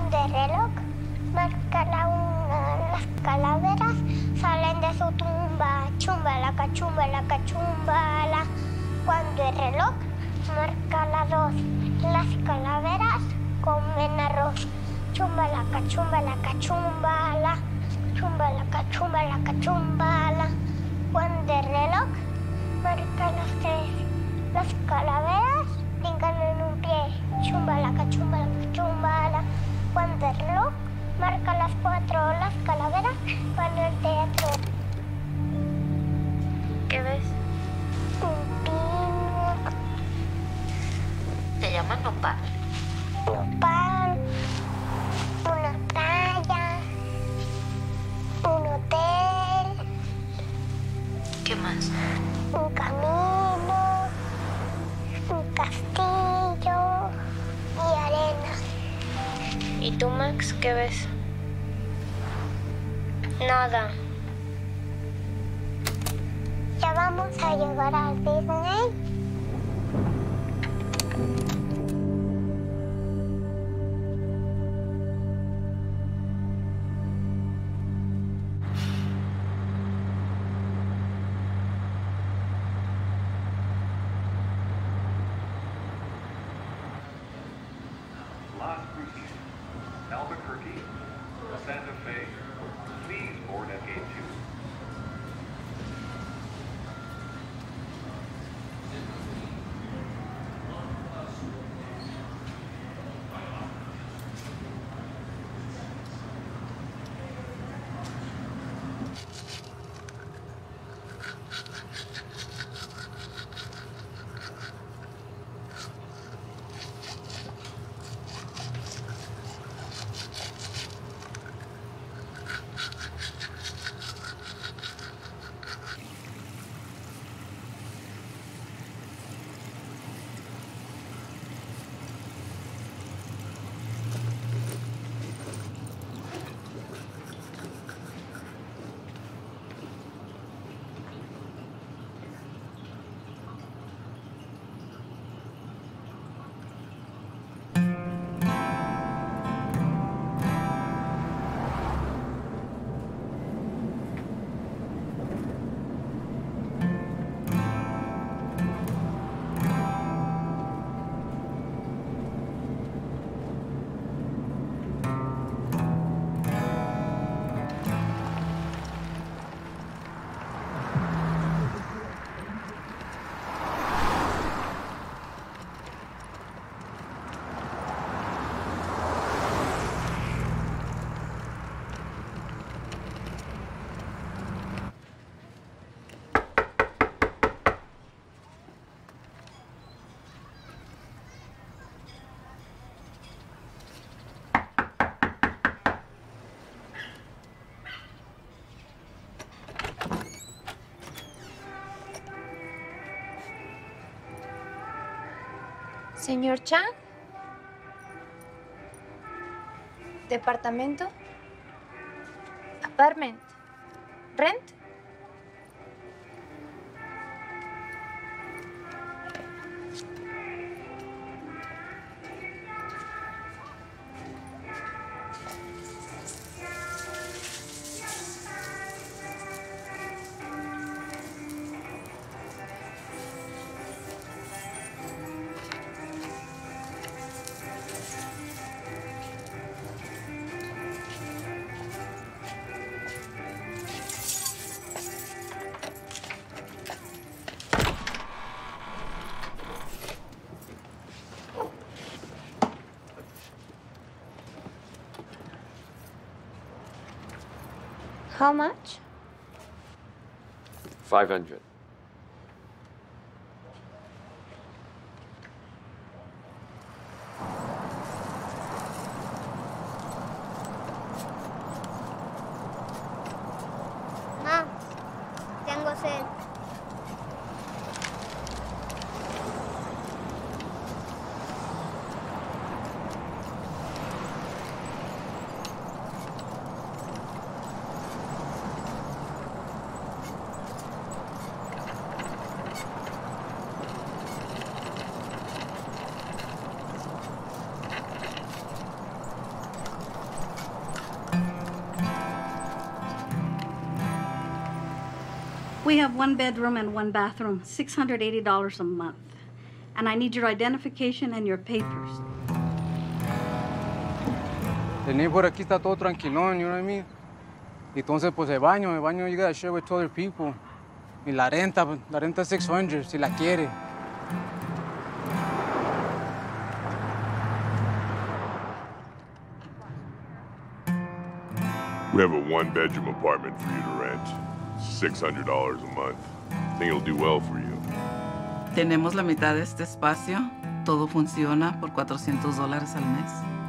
Cuando el reloj marca la una, las calaveras salen de su tumba. Chumbala, cachumbala, cachumbala. Cuando el reloj marca la dos, las calaveras comen arroz. Chumbala, cachumbala, cachumbala. Chumbala, cachumbala, cachumbala. Cuando el reloj marca las tres, las calaveras brincan en un pie. Chumbala, cachumbala, cachumbala. Cuando el reloj marca las cuatro, las calaveras van al teatro. ¿Qué ves? Un pino. Se llama nopal. Nopal. Una playa. Un hotel. ¿Qué más? Un camino. Un castillo. Y arena. ¿Y tú, Max, qué ves? Nada. Ya vamos a llegar al Disney. Señor Chang. Departamento. Apartment. Rent. How much? 500. Ah, tengo sed. We have 1 bedroom and 1 bathroom, $680 a month. And I need your identification and your papers. El neighborhood aquí está todo tranquilón, you know what I mean? Entonces, pues, el baño, you gotta share with 2 other people. Y la renta es $600, si la quiere. We have a 1-bedroom apartment for you to rent. $600 a month. Think it'll do well for you. Tenemos la mitad de este espacio. Todo funciona por $400 al mes.